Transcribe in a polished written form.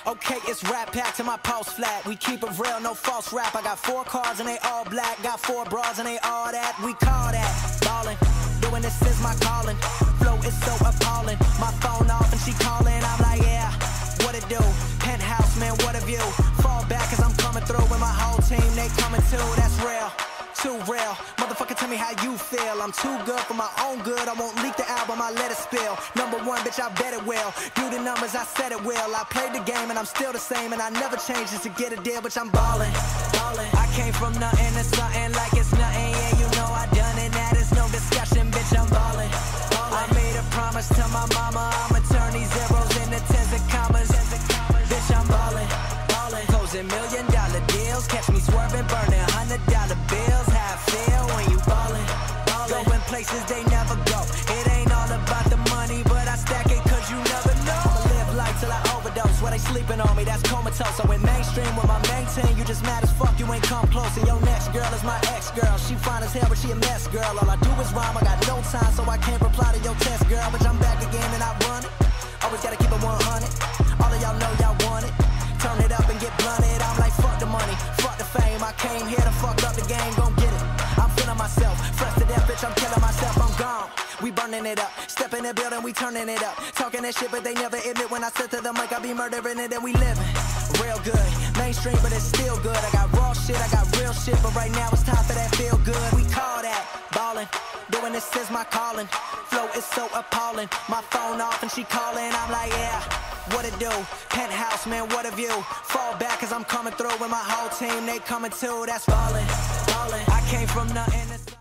Okay, it's rap pack to my pulse flat. We keep it real, no false rap. I got 4 cars and they all black. Got 4 bras and they all that. We call that ballin'. Doing this is my calling. Flow is so appalling. My phone off and she calling. I'm like, yeah, what it do? Penthouse, man, what a view. Fall back cause I'm coming through with my whole team. They coming too, that's real. Too real. Motherfucker, tell me how you feel. I'm too good for my own good. I won't leak the album, I let it spill. #1, bitch, I bet it will. Do the numbers, I said it will. I played the game and I'm still the same. And I never changed just to get a deal, bitch, I'm ballin'. I came from nothing to something like it's nothing. Yeah, you know I done it, that is no discussion, bitch, I'm ballin'. I made a promise to my mama, I'ma turn these zeros into tens and commas. Bitch, I'm ballin'. Closing $1 million deals. Catch me swerving, burning $100 bills. How I feel when you ballin'. Going places they never go. It ain't all about the money, but I stack it cause you never know. I'ma live life till I overdose. While they sleeping on me, that's comatose. I went mainstream with my main team. You just mad as fuck, you ain't come close. And your next girl is my ex-girl. She fine as hell, but she a mess, girl. All I do is rhyme, I got no time, so I can't reply to your test, girl. But I'm back again and I run it. Always gotta keep it 100. All of y'all know y'all want it. Turn it up and get blunted. I'm like, fuck the money, fuck the fame. I came here to fuck up the game, gon' get it. I'm feeling myself, fresh to death, bitch, I'm killing myself, I'm gone. We burning it up, step in the building, we turning it up. Talking that shit, but they never admit when I sit to the mic, I be murdering it and we living. Real good, mainstream, but it's still good. I got raw shit, I got real shit, but right now it's time for that feel good. We call that ballin', doing this is my calling. Flow is so appalling, my phone off and she calling. I'm like, yeah, what it do? Penthouse, man, what a view. Fall back cause I'm coming through with my whole team. They coming too, that's ballin'. I came from nothing to